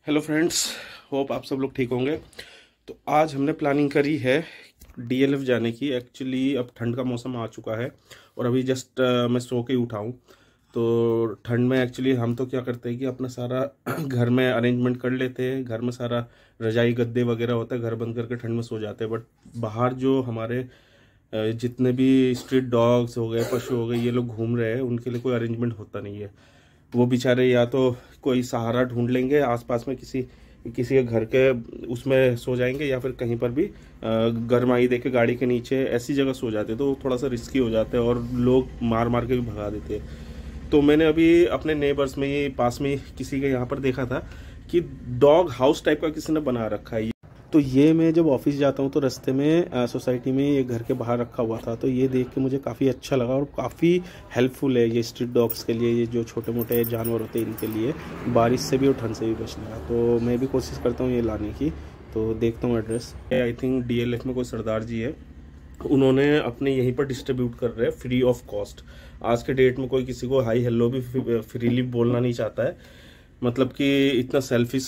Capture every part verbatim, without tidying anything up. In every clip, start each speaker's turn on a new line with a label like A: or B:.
A: Hello friends, hope आप सब लोग ठीक होंगे। तो आज हमने प्लानिंग करी है डीएलएफ जाने की। एक्चुअली अब ठंड का मौसम आ चुका है और अभी जस्ट uh, मैं सो के उठा हूँ। तो ठंड में एक्चुअली हम तो क्या करते हैं कि अपना सारा घर में अरेंजमेंट कर लेते हैं। घर में सारा रजाई गद्दे वगैरह होता है, घर बंद करके ठंड में सो जाते हैं। बट बाहर जो हमारे जितने भी स्ट्रीट डॉग्स हो गए, पशु हो गए, ये लोग घूम रहे हैं, उनके लिए कोई अरेंजमेंट होता नहीं है। वो बेचारे या तो कोई सहारा ढूंढ लेंगे आसपास में, किसी किसी के घर के उसमें सो जाएंगे, या फिर कहीं पर भी गरमाई दे के गाड़ी के नीचे ऐसी जगह सो जाते हैं। तो थोड़ा सा रिस्की हो जाता है और लोग मार मार के भी भगा देते हैं। तो मैंने अभी अपने नेबर्स में ही पास में किसी के यहाँ पर देखा था कि डॉग हाउस टाइप का किसी ने बना रखा है। तो ये मैं जब ऑफिस जाता हूँ तो रास्ते में सोसाइटी में ये घर के बाहर रखा हुआ था, तो ये देख के मुझे काफ़ी अच्छा लगा और काफ़ी हेल्पफुल है ये स्ट्रीट डॉग्स के लिए। ये जो छोटे मोटे जानवर होते हैं इनके लिए बारिश से भी और ठंड से भी बचने का। तो मैं भी कोशिश करता हूँ ये लाने की। तो देखता हूँ एड्रेस। आई थिंक डीएलएफ में कोई सरदार जी है, उन्होंने अपने यहीं पर डिस्ट्रीब्यूट कर रहे हैं फ्री ऑफ कॉस्ट। आज के डेट में कोई किसी को हाई हेलो भी फ्रीली बोलना नहीं चाहता है। मतलब कि इतना सेल्फिश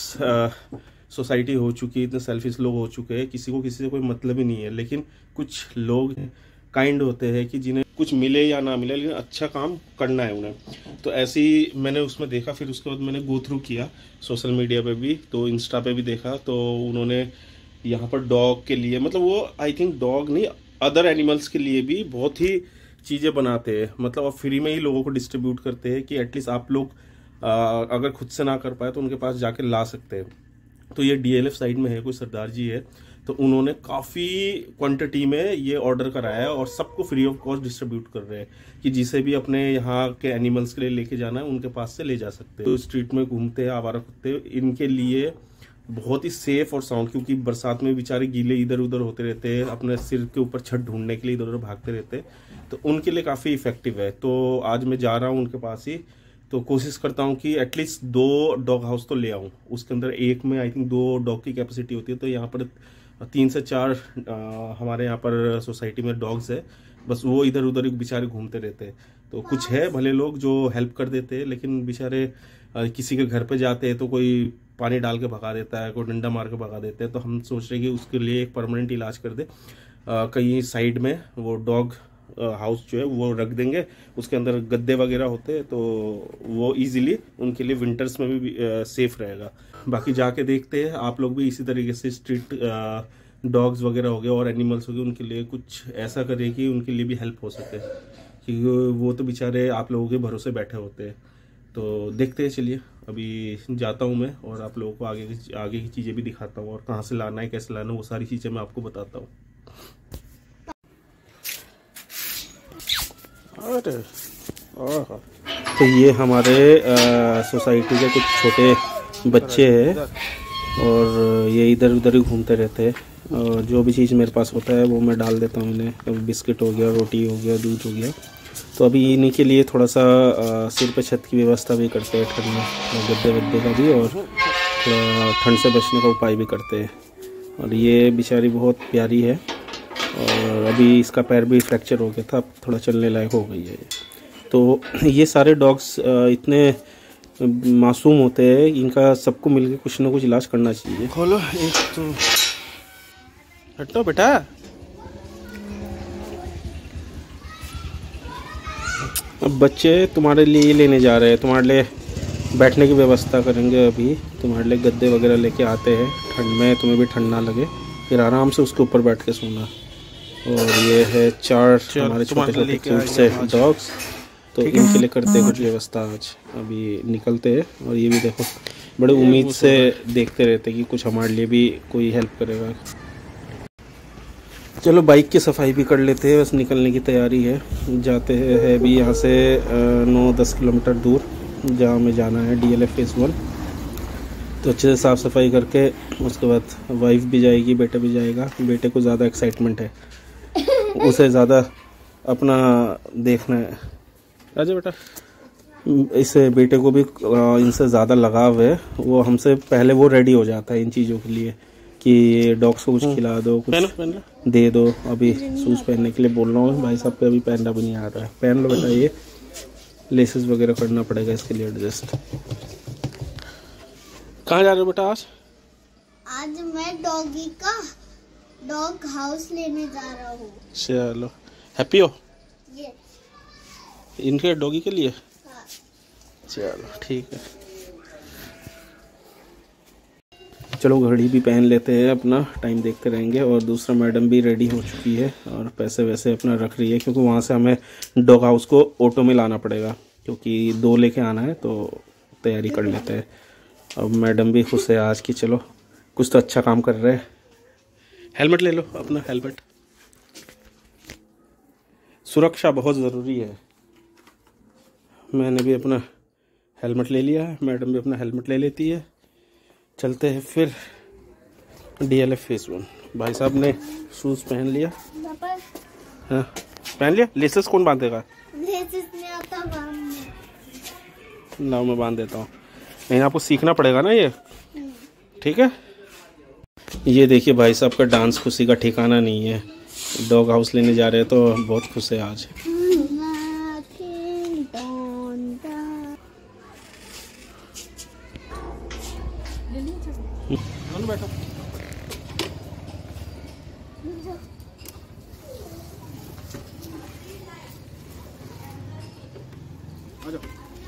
A: सोसाइटी हो चुकी है, इतने सेल्फिश लोग हो चुके हैं, किसी को किसी से कोई मतलब ही नहीं है। लेकिन कुछ लोग काइंड होते हैं कि जिन्हें कुछ मिले या ना मिले, लेकिन अच्छा काम करना है उन्हें। तो ऐसे ही मैंने उसमें देखा, फिर उसके बाद मैंने गो थ्रू किया सोशल मीडिया पे भी, तो इंस्टा पे भी देखा। तो उन्होंने यहाँ पर डॉग के लिए, मतलब वो आई थिंक डॉग नहीं, अदर एनिमल्स के लिए भी बहुत ही चीज़ें बनाते हैं। मतलब अब फ्री में ही लोगों को डिस्ट्रीब्यूट करते हैं कि एटलीस्ट आप लोग आ, अगर खुद से ना कर पाए तो उनके पास जाके ला सकते हैं। तो ये डीएलएफ साइड में है, कोई सरदार जी है, तो उन्होंने काफ़ी क्वांटिटी में ये ऑर्डर कराया है और सबको फ्री ऑफ कॉस्ट डिस्ट्रीब्यूट कर रहे हैं कि जिसे भी अपने यहाँ के एनिमल्स के लिए लेके जाना है उनके पास से ले जा सकते हैं। तो स्ट्रीट में घूमते हैं आवारा कुत्ते, इनके लिए बहुत ही सेफ और साउंड, क्योंकि बरसात में बेचारे गीले इधर उधर होते रहते हैं, अपने सिर के ऊपर छत ढूंढने के लिए इधर उधर भागते रहते हैं। तो उनके लिए काफ़ी इफेक्टिव है। तो आज मैं जा रहा हूँ उनके पास ही। तो कोशिश करता हूँ कि एटलीस्ट दो डॉग हाउस तो ले आऊँ। उसके अंदर एक में आई थिंक दो डॉग की कैपेसिटी होती है। तो यहाँ पर तीन से चार आ, हमारे यहाँ पर सोसाइटी में डॉग्स है, बस वो इधर उधर बेचारे घूमते रहते हैं। तो कुछ है भले लोग जो हेल्प कर देते हैं, लेकिन बेचारे किसी के घर पे जाते हैं तो कोई पानी डाल के भगा देता है, कोई डंडा मार के भगा देते हैं। तो हम सोच रहे हैं कि उसके लिए एक परमानेंट इलाज कर दे। कहीं साइड में वो डॉग हाउस जो है वो रख देंगे, उसके अंदर गद्दे वगैरह होते हैं, तो वो इजीली उनके लिए विंटर्स में भी सेफ रहेगा। बाकी जाके देखते हैं, आप लोग भी इसी तरीके से स्ट्रीट डॉग्स वगैरह हो गए और एनिमल्स हो गए, उनके लिए कुछ ऐसा करें कि उनके लिए भी हेल्प हो सके, क्योंकि वो तो बेचारे आप लोगों के भरोसे बैठे होते हैं। तो देखते हैं, चलिए अभी जाता हूँ मैं और आप लोगों को आगे की आगे की चीज़ें भी दिखाता हूँ, और कहाँ से लाना है, कैसे लाना है, वो सारी चीज़ें मैं आपको बताता हूँ। तो ये हमारे सोसाइटी के कुछ छोटे बच्चे हैं और ये इधर उधर ही घूमते रहते हैं, और जो भी चीज़ मेरे पास होता है वो मैं डाल देता हूँ इन्हें। कभी बिस्किट हो गया, रोटी हो गया, दूध हो गया। तो अभी इन्हीं के लिए थोड़ा सा आ, सिर पे छत की व्यवस्था भी करते हैं ठंड में, गद्दे वद्दे का भी, और थोड़ा ठंड से बचने का उपाय भी करते हैं। और ये बेचारी बहुत प्यारी है, और अभी इसका पैर भी फ्रैक्चर हो गया था, अब थोड़ा चलने लायक हो गई है। तो ये सारे डॉग्स इतने मासूम होते हैं, इनका सबको मिलकर कुछ ना कुछ इलाज करना चाहिए। खोलो एक तो हटो बेटा। अब बच्चे तुम्हारे लिए ये लेने जा रहे हैं, तुम्हारे लिए बैठने की व्यवस्था करेंगे। अभी तुम्हारे लिए गद्दे वगैरह लेके आते हैं, ठंड में तुम्हें भी ठंड ना लगे, फिर आराम से उसके ऊपर बैठ के सोना। और ये है चार हमारे छोटे छोटे क्यूट से डॉग्स, तो इनके लिए करते हैं कुछ व्यवस्था आज। अभी निकलते हैं, और ये भी देखो बड़े उम्मीद से देखते रहते हैं कि कुछ हमारे लिए भी कोई हेल्प करेगा। चलो बाइक की सफाई भी कर लेते हैं, बस निकलने की तैयारी है। जाते हैं अभी यहाँ से नौ दस किलोमीटर दूर, जहाँ हमें जाना है डीएलएफ फेज़ वन। तो अच्छे से साफ़ सफाई करके उसके बाद वाइफ भी जाएगी, बेटा भी जाएगा। बेटे को ज़्यादा एक्साइटमेंट है, उसे ज़्यादा अपना देखना है। राजा बेटा, इसे बेटे को भी इनसे ज़्यादा लगाव है, वो हमसे पहले वो रेडी हो जाता है इन चीज़ों के लिए कि डॉग्स को कुछ खिला दो, कुछ पहन, पहन दे दो। अभी शूज़ पहनने के लिए बोल रहा हूँ, भाई साहब पे अभी पहनना भी नहीं आ रहा है। पहन लो बेटा, ये लेसेस वगैरह करना पड़ेगा इसके लिए एडजस्ट। कहाँ जा रहे हो बेटा आज?
B: आज मैं डॉगी का डॉग हाउस लेने जा रहा हूँ।
A: चलो, हैप्पी हो?
B: ये
A: इनके डॉगी के लिए?
B: हाँ।
A: चलो ठीक है। चलो घड़ी भी पहन लेते हैं, अपना टाइम देखते रहेंगे। और दूसरा मैडम भी रेडी हो चुकी है और पैसे वैसे अपना रख रही है, क्योंकि वहाँ से हमें डॉग हाउस को ऑटो में लाना पड़ेगा, क्योंकि दो लेके आना है, तो तैयारी कर लेते हैं। अब मैडम भी खुश है आज की, चलो कुछ तो अच्छा काम कर रहे हैं। हेलमेट ले लो अपना, हेलमेट, सुरक्षा बहुत ज़रूरी है। मैंने भी अपना हेलमेट ले लिया है, मैडम भी अपना हेलमेट ले लेती है। चलते हैं फिर D L F phase one. भाई साहब ने शूज़ पहन लिया। हाँ पहन लिया। लेसेस कौन बांधेगा?
B: लेसेस नहीं आता बांधने।
A: लाओ मैं बांध देता हूँ। नहीं आपको सीखना पड़ेगा ना ये, ठीक है। ये देखिए भाई साहब का डांस खुशी का ठिकाना नहीं है। डॉग हाउस लेने जा रहे हैं तो बहुत खुश है आज। बैठो। आ जाओ।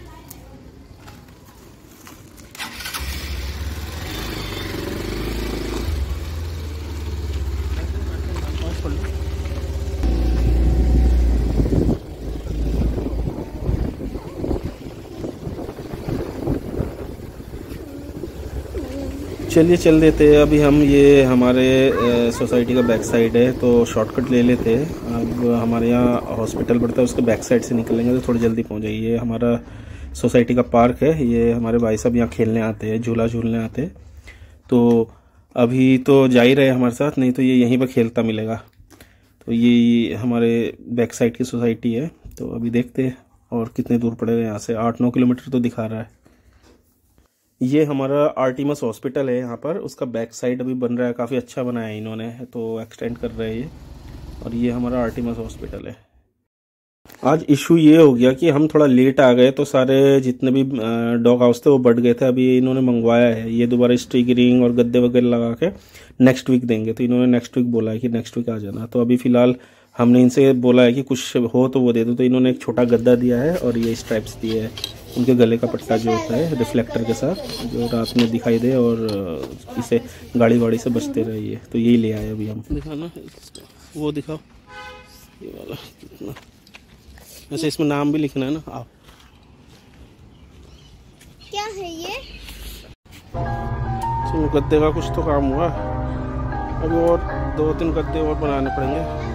A: चलिए चल देते हैं। अभी हम ये हमारे सोसाइटी का बैक साइड है, तो शॉर्टकट ले लेते हैं। अब हमारे यहाँ हॉस्पिटल पड़ता है, उसके बैक साइड से निकलेंगे तो थोड़ी जल्दी पहुँच जाइए। ये हमारा सोसाइटी का पार्क है। ये हमारे भाई साहब यहाँ खेलने आते हैं, झूला झूलने आते हैं। तो अभी तो जा ही रहे हमारे साथ, नहीं तो ये यहीं पर खेलता मिलेगा। तो ये हमारे बैक साइड की सोसाइटी है। तो अभी देखते हैं और कितने दूर पड़ेगा यहाँ से। आठ नौ किलोमीटर तो दिखा रहा है। ये हमारा आर्टिमस हॉस्पिटल है यहाँ पर, उसका बैक साइड अभी बन रहा है, काफ़ी अच्छा बनाया है इन्होंने, तो एक्सटेंड कर रहे हैं ये। और ये हमारा आर्टिमस हॉस्पिटल है। आज इशू ये हो गया कि हम थोड़ा लेट आ गए, तो सारे जितने भी डॉग हाउस थे वो बढ़ गए थे। अभी इन्होंने मंगवाया है ये दोबारा स्टिकरिंग और गद्दे वगैरह लगा के नेक्स्ट वीक देंगे। तो इन्होंने नेक्स्ट वीक बोला है कि नेक्स्ट वीक आ जाना। तो अभी फ़िलहाल हमने इनसे बोला है कि कुछ हो तो वो दे दो। तो इन्होंने एक छोटा गद्दा दिया है और ये स्ट्राइप्स दिए है। उनके गले का पट्टा जो होता है रिफ्लेक्टर के साथ, जो रात में दिखाई दे और इसे गाड़ी वाड़ी से बचते रहिए। तो यही ले आए अभी हम। दिखाना वो दिखाओ ये वाला कितना, वैसे इसमें नाम भी लिखना है ना। आप
B: क्या है ये?
A: तो गद्दे का कुछ तो काम हुआ, अभी और दो तीन गद्दे और बनाने पड़ेंगे।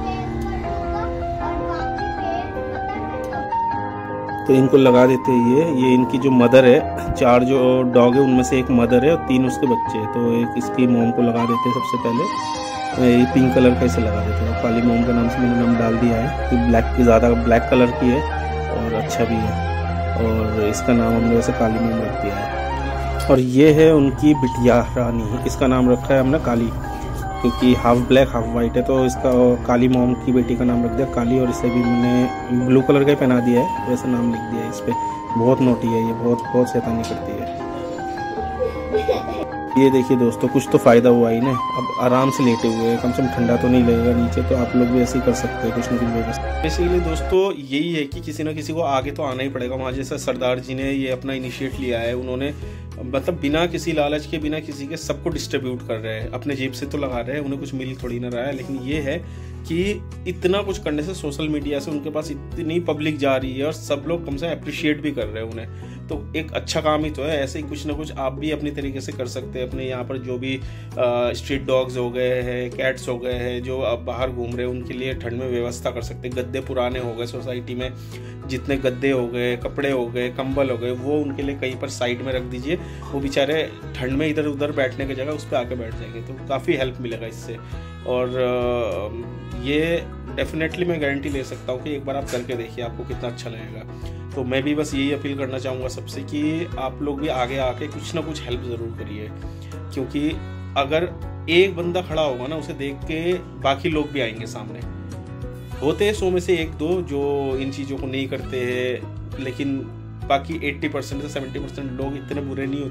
A: तो इनको लगा देते हैं। ये ये इनकी जो मदर है, चार जो डॉग है उनमें से एक मदर है और तीन उसके बच्चे हैं। तो एक इसकी मोम को लगा देते हैं सबसे पहले। ये पिंक कलर का इसे लगा देते हैं। काली मोम का नाम से मैंने नाम डाल दिया है कि ब्लैक की ज़्यादा ब्लैक कलर की है और अच्छा भी है, और इसका नाम हमने वैसे काली मोम रख दिया है। और ये है उनकी बिटिया रानी, इसका नाम रखा है हमने काली, क्योंकि हाफ ब्लैक हाफ वाइट है। तो इसका काली मोम की बेटी का नाम रख दिया काली, और इसे भी मैंने ब्लू कलर का ही पहना दिया है, वैसे नाम लिख दिया है इस पर। बहुत नोटी है ये, बहुत बहुत शैतानी करती है। ये देखिए दोस्तों, कुछ तो फ़ायदा हुआ ही ना। अब आराम से लेटे हुए हैं, कम से कम ठंडा तो नहीं लगेगा नीचे। तो आप लोग भी ऐसे ही कर सकते हैं, कुछ ना कुछ व्यवस्था। बेसिकली दोस्तों यही है कि किसी ना किसी को आगे तो आना ही पड़ेगा। वहाँ जैसा सरदार जी ने ये अपना इनिशिएट लिया है, उन्होंने मतलब बिना किसी लालच के, बिना किसी के सबको डिस्ट्रीब्यूट कर रहे हैं। अपने जेब से तो लगा रहे हैं, उन्हें कुछ मिल थोड़ी ना रहा है। लेकिन ये है कि इतना कुछ करने से, सोशल मीडिया से उनके पास इतनी पब्लिक जा रही है और सब लोग कम से कम अप्रिशिएट भी कर रहे हैं उन्हें। तो एक अच्छा काम ही तो है। ऐसे ही कुछ ना कुछ आप भी अपनी तरीके से कर सकते हैं। अपने यहाँ पर जो भी स्ट्रीट डॉग्स हो गए हैं, कैट्स हो गए हैं, जो अब बाहर घूम रहे हैं, उनके लिए ठंड में व्यवस्था कर सकते हैं। गद्दे पुराने हो गए सोसाइटी में, जितने गद्दे हो गए, कपड़े हो गए, कंबल हो गए, वो उनके लिए कहीं पर साइड में रख दीजिए। वो बेचारे ठंड में इधर उधर बैठने की जगह उस पर आके बैठ जाएंगे, तो काफ़ी हेल्प मिलेगा इससे। और ये डेफिनेटली मैं गारंटी ले सकता हूँ कि एक बार आप करके देखिए, आपको कितना अच्छा लगेगा। तो मैं भी बस यही अपील करना चाहूँगा सबसे कि आप लोग भी आगे आके कुछ ना कुछ हेल्प ज़रूर करिए, क्योंकि अगर एक बंदा खड़ा होगा ना, उसे देख के बाकी लोग भी आएंगे सामने। होते हैं सौ में से एक दो जो इन चीज़ों को नहीं करते हैं, लेकिन बाकी अस्सी परसेंट से सत्तर परसेंट लोग इतने बुरे नहीं होते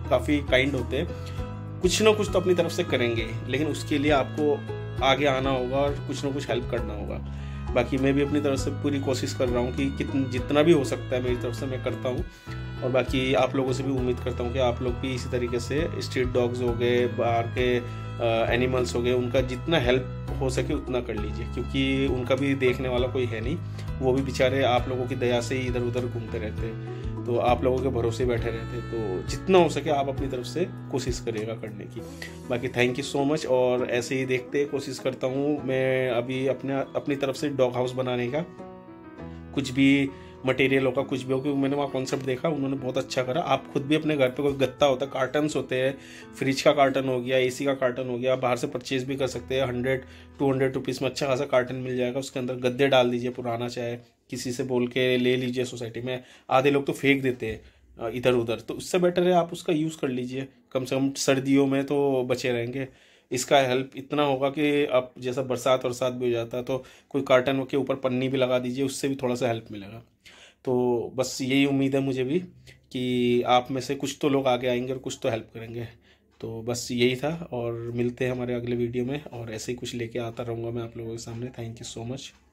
A: काफ़ी काइंड होते हैं, कुछ ना कुछ तो अपनी तरफ से करेंगे, लेकिन उसके लिए आपको आगे आना होगा और कुछ ना कुछ हेल्प करना होगा। बाकी मैं भी अपनी तरफ से पूरी कोशिश कर रहा हूँ कि कितन जितना भी हो सकता है मेरी तरफ से मैं करता हूँ। और बाकी आप लोगों से भी उम्मीद करता हूँ कि आप लोग भी इसी तरीके से स्ट्रीट डॉग्स हो गए, बाहर के एनिमल्स हो गए, उनका जितना हेल्प हो सके उतना कर लीजिए, क्योंकि उनका भी देखने वाला कोई है नहीं, वो भी बेचारे आप लोगों की दया से ही इधर उधर घूमते रहते हैं, तो आप लोगों के भरोसे बैठे रहते, तो जितना हो सके आप अपनी तरफ से कोशिश करिएगा करने की। बाकी थैंक यू सो मच। और ऐसे ही देखते कोशिश करता हूँ मैं अभी अपने अपनी तरफ से डॉग हाउस बनाने का, कुछ भी मटेरियल होगा, कुछ भी हो, क्योंकि मैंने वहाँ कॉन्सेप्ट देखा, उन्होंने बहुत अच्छा करा। आप खुद भी अपने घर पे कोई गत्ता होता है, कार्टन्स होते हैं, फ्रिज का कार्टन हो गया, एसी का कार्टन हो गया, बाहर से परचेज भी कर सकते हैं, हंड्रेड टू हंड्रेड रुपीज़ में अच्छा खासा कार्टन मिल जाएगा। उसके अंदर गद्दे डाल दीजिए पुराना, चाहे किसी से बोल के ले लीजिए सोसाइटी में, आधे लोग तो फेंक देते हैं इधर उधर, तो उससे बेटर है आप उसका यूज़ कर लीजिए, कम से कम सर्दियों में तो बचे रहेंगे। इसका हेल्प इतना होगा कि अब जैसा बरसात वरसात भी हो जाता है तो कोई कार्टन के ऊपर पन्नी भी लगा दीजिए, उससे भी थोड़ा सा हेल्प मिलेगा। तो बस यही उम्मीद है मुझे भी कि आप में से कुछ तो लोग आगे आएंगे और कुछ तो हेल्प करेंगे। तो बस यही था, और मिलते हैं हमारे अगले वीडियो में, और ऐसे ही कुछ लेके आता रहूँगा मैं आप लोगों के सामने। Thank you so much.